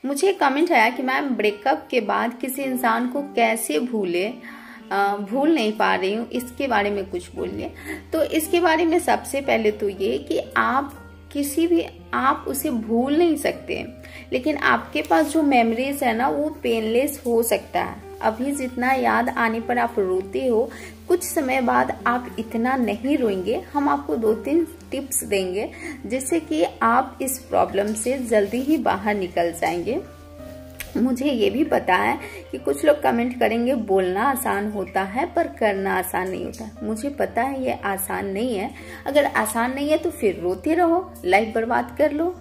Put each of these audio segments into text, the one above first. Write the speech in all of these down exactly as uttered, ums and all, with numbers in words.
मुझे कमेंट आया कि मैम ब्रेकअप के बाद किसी इंसान को कैसे भूले, आ, भूल नहीं पा रही हूँ, इसके बारे में कुछ बोलिए। तो इसके बारे में सबसे पहले तो ये कि आप किसी भी आप उसे भूल नहीं सकते, लेकिन आपके पास जो मेमोरीज है ना वो पेनलेस हो सकता है। अभी जितना याद आने पर आप रोते हो, कुछ समय बाद आप इतना नहीं रोएंगे। हम आपको दो तीन टिप्स देंगे जिससे कि आप इस प्रॉब्लम से जल्दी ही बाहर निकल जाएंगे। मुझे ये भी पता है कि कुछ लोग कमेंट करेंगे बोलना आसान होता है पर करना आसान नहीं होता। मुझे पता है ये आसान नहीं है। अगर आसान नहीं है तो फिर रोते रहो, लाइफ बर्बाद कर लो।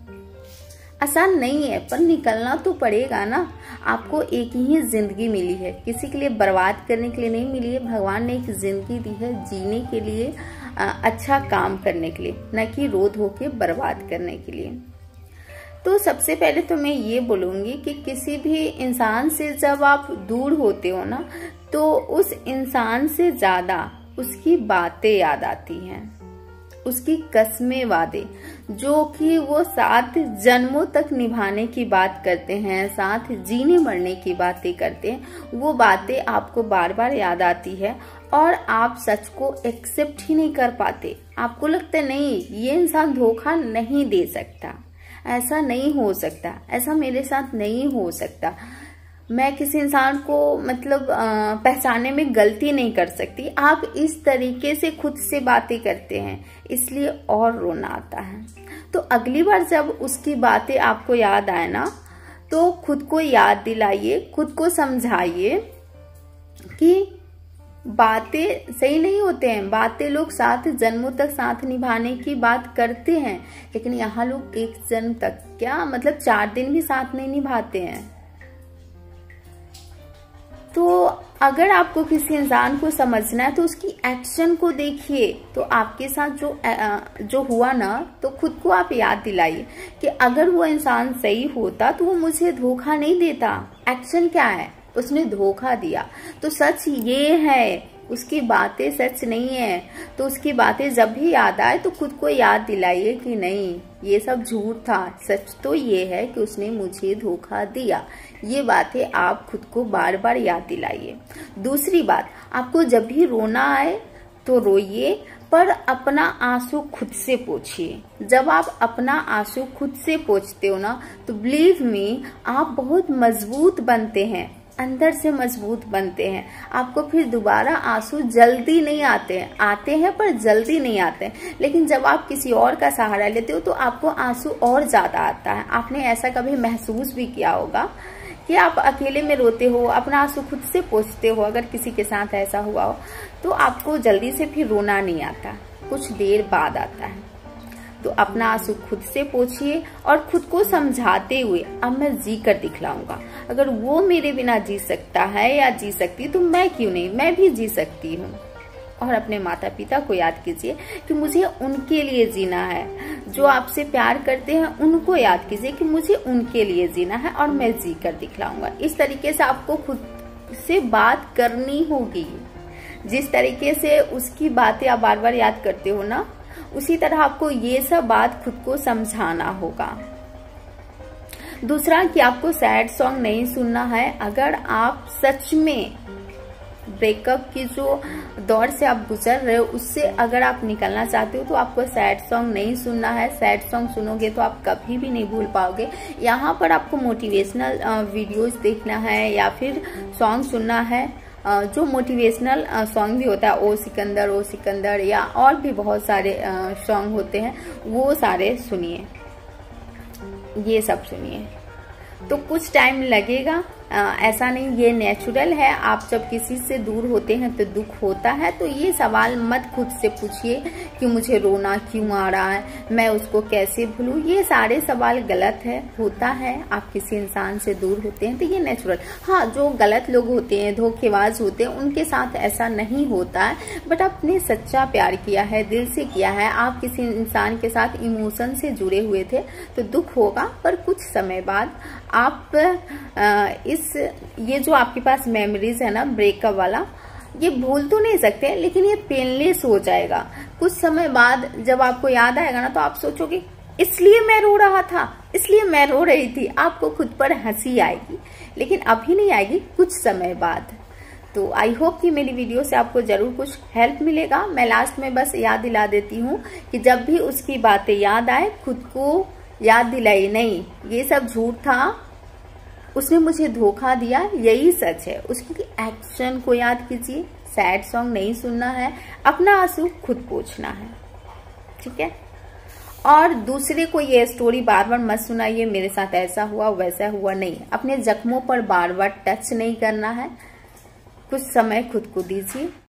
आसान नहीं है पर निकलना तो पड़ेगा ना। आपको एक ही जिंदगी मिली है, किसी के लिए बर्बाद करने के लिए नहीं मिली है। भगवान ने एक जिंदगी दी है जीने के लिए, अच्छा काम करने के लिए, न कि रो धो के बर्बाद करने के लिए। तो सबसे पहले तो मैं ये बोलूंगी कि किसी भी इंसान से जब आप दूर होते हो ना, तो उस इंसान से ज्यादा उसकी बातें याद आती हैं, उसकी कस्में वादे जो कि वो साथ जन्मों तक निभाने की बात करते हैं, साथ जीने मरने की बातें करते हैं। वो बातें आपको बार बार याद आती है और आप सच को एक्सेप्ट ही नहीं कर पाते। आपको लगता है नहीं, ये इंसान धोखा नहीं दे सकता, ऐसा नहीं हो सकता, ऐसा मेरे साथ नहीं हो सकता, मैं किसी इंसान को मतलब पहचानने में गलती नहीं कर सकती। आप इस तरीके से खुद से बातें करते हैं, इसलिए और रोना आता है। तो अगली बार जब उसकी बातें आपको याद आए ना, तो खुद को याद दिलाइए, खुद को समझाइए कि बातें सही नहीं होते हैं। बातें लोग साथ जन्मों तक साथ निभाने की बात करते हैं, लेकिन यहाँ लोग एक जन्म तक क्या मतलब चार दिन भी साथ नहीं निभाते हैं। तो अगर आपको किसी इंसान को समझना है तो उसकी एक्शन को देखिए। तो आपके साथ जो जो हुआ ना, तो खुद को आप याद दिलाइए कि अगर वो इंसान सही होता तो वो मुझे धोखा नहीं देता। एक्शन क्या है, उसने धोखा दिया। तो सच ये है, उसकी बातें सच नहीं है। तो उसकी बातें जब भी याद आए तो खुद को याद दिलाइए कि नहीं, ये सब झूठ था, सच तो ये है कि उसने मुझे धोखा दिया। ये बातें आप खुद को बार बार याद दिलाइए। दूसरी बात, आपको जब भी रोना आए तो रोइए, पर अपना आंसू खुद से पोंछिए। जब आप अपना आंसू खुद से पोंछते हो ना, तो बिलीव मी आप बहुत मजबूत बनते हैं, अंदर से मजबूत बनते हैं। आपको फिर दोबारा आंसू जल्दी नहीं आते हैं, आते हैं पर जल्दी नहीं आते हैं। लेकिन जब आप किसी और का सहारा लेते हो तो आपको आंसू और ज्यादा आता है। आपने ऐसा कभी महसूस भी किया होगा कि आप अकेले में रोते हो, अपना आंसू खुद से पोंछते हो। अगर किसी के साथ ऐसा हुआ हो तो आपको जल्दी से फिर रोना नहीं आता, कुछ देर बाद आता है। तो अपना आंसू खुद से पोंछिए और खुद को समझाते हुए अब मैं जी कर दिखलाऊंगा। अगर वो मेरे बिना जी सकता है या जी सकती तो मैं क्यों नहीं, मैं भी जी सकती हूँ। और अपने माता पिता को याद कीजिए कि मुझे उनके लिए जीना है। जो आपसे प्यार करते हैं उनको याद कीजिए कि मुझे उनके लिए जीना है और मैं जी कर दिखलाऊंगा। इस तरीके से आपको खुद से बात करनी होगी। जिस तरीके से उसकी बातें आप बार बार याद करते हो ना, उसी तरह आपको ये सब बात खुद को समझाना होगा। दूसरा कि आपको सैड सॉन्ग नहीं सुनना है। अगर आप सच में ब्रेकअप की जो दौर से आप गुजर रहे हो उससे अगर आप निकलना चाहते हो तो आपको सैड सॉन्ग नहीं सुनना है। सैड सॉन्ग सुनोगे तो आप कभी भी नहीं भूल पाओगे। यहाँ पर आपको मोटिवेशनल वीडियोस देखना है या फिर सॉन्ग सुनना है। जो मोटिवेशनल सॉन्ग भी होता है, ओ सिकंदर ओ सिकंदर, या और भी बहुत सारे सॉन्ग होते हैं, वो सारे सुनिए, ये सब सुनिए। तो कुछ टाइम लगेगा, आ, ऐसा नहीं, ये नेचुरल है। आप जब किसी से दूर होते हैं तो दुख होता है। तो ये सवाल मत खुद से पूछिए कि मुझे रोना क्यों आ रहा है, मैं उसको कैसे भूलूं। ये सारे सवाल गलत है। होता है, आप किसी इंसान से दूर होते हैं तो ये नेचुरल। हाँ, जो गलत लोग होते हैं, धोखेबाज होते हैं, उनके साथ ऐसा नहीं होता है। बट आपने सच्चा प्यार किया है, दिल से किया है, आप किसी इंसान के साथ इमोशन से जुड़े हुए थे तो दुख होगा। पर कुछ समय बाद आप आ, इस ये जो आपके पास मेमोरीज है ना ब्रेकअप वाला, ये भूल तो नहीं सकते, लेकिन ये पेनलेस हो जाएगा। कुछ समय बाद जब आपको याद आएगा ना तो आप सोचोगे इसलिए मैं रो रहा था, इसलिए मैं रो रही थी। आपको खुद पर हंसी आएगी, लेकिन अभी नहीं आएगी, कुछ समय बाद। तो आई होप कि मेरी वीडियो से आपको जरूर कुछ हेल्प मिलेगा। मैं लास्ट में बस याद दिला देती हूँ कि जब भी उसकी बातें याद आए, खुद को याद दिलाई, नहीं ये सब झूठ था, उसने मुझे धोखा दिया, यही सच है। उसकी एक्शन को याद कीजिए। सैड सॉन्ग नहीं सुनना है, अपना आंसू खुद पोंछना है, ठीक है। और दूसरे को ये स्टोरी बार बार मत सुनाइए, मेरे साथ ऐसा हुआ वैसा हुआ, नहीं। अपने जख्मों पर बार बार टच नहीं करना है। कुछ समय खुद को दीजिए।